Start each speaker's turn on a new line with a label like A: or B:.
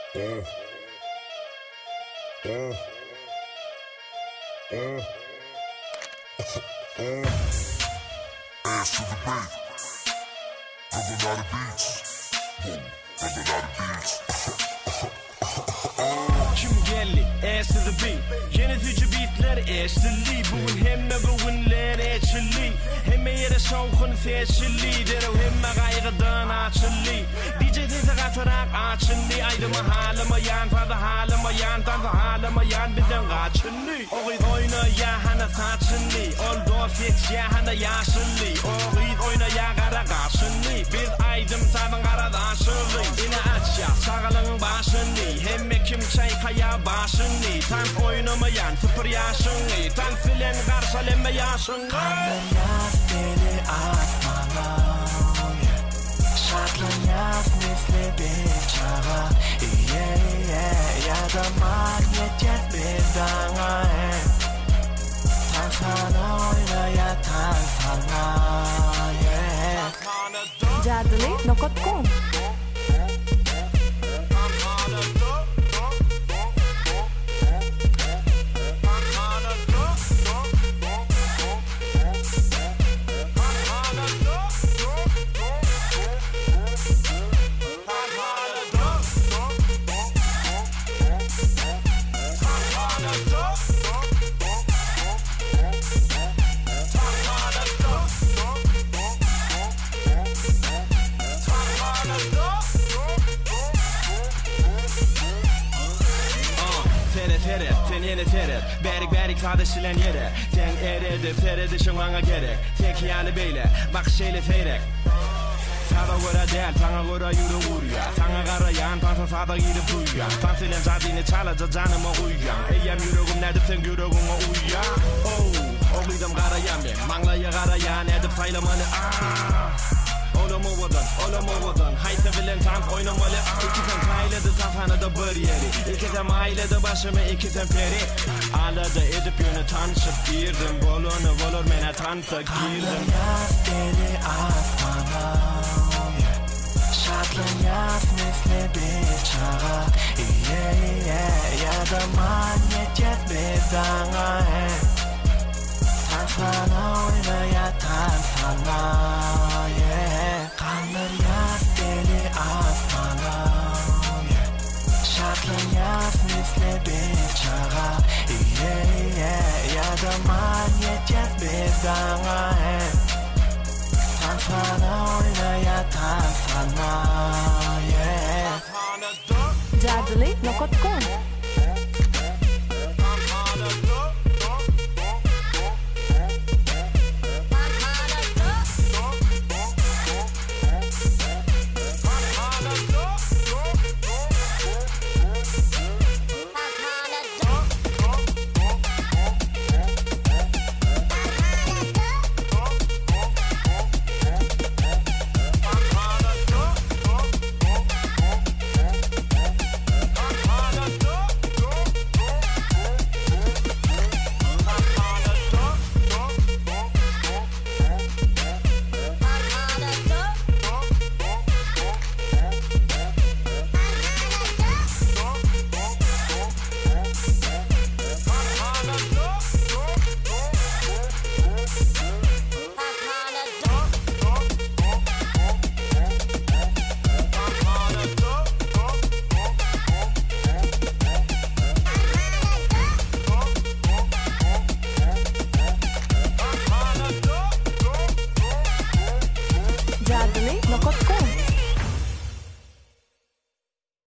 A: Ass to the beat. Rubber lot of beats. Rubber lot of beats.
B: Kim geldi? Ass to the beat. Yönetici beatler eşlili. Bugün hemme bugünler eşlili. Hemme yere şovkun feşlili. Derev hemme gaygıdan açılı. DJ tezi katırak açılı. Aydıma halıma yan fada halıma yan tanfa halıma yan bizden kaçılı. Oğit oyna ya hana saçılı. Oldu fix ya hana yaşılı. Oğit oyna ya kara kaçılı. Bir aydım sabın karadaşılı. Yine aç ya sağalın başını. Hemme kim çay kaya başını. Tanf oynamayan sıfır yaşını. Tanf filen karşıleme yaşını.
C: Kanlar yaz deli asmana. Şartlan yaz misli bir çağa. Ya da magnet yaz bir dana. Tanfana oyna ya tanfana.
D: Jadli.com
B: Sen yine terer, berik kardeşilen yere. Sen eredip teredişin bana gerek. Sen kiyali beyle, bak şeyle feyrek. Sada göre değil, sana göre yürü vuruyor. Sana karayan, tansa sada gidip duyuyor. Tansilen zadini çalacak canıma uyuyan. Eyyem yüreğim nedip sen yüreğime uyuyor. Oğluydum karayan ben, manlaya karayan edip sayılamalı. Olamadan, hayta bilen tanf oynamalı. İki sen sayledi tanfana da bir yeri. İki sen ailede başımı iki sen peri. Alada edip yönü tanışıp girdim. Bolur mene tansa girdim.
C: Kanlar yaz deli asmana. Şartlan yaz misli bir çağa. Ya da magnet yaz bir dana. Tanfana oyna ya tanfana. Kanlar yaz deli asmana. Şartlan yaz misli bir çağa. Ya da magnet yaz bir dana. Tanfana oyna ya tanfana.
D: Jadli.com Jadli.com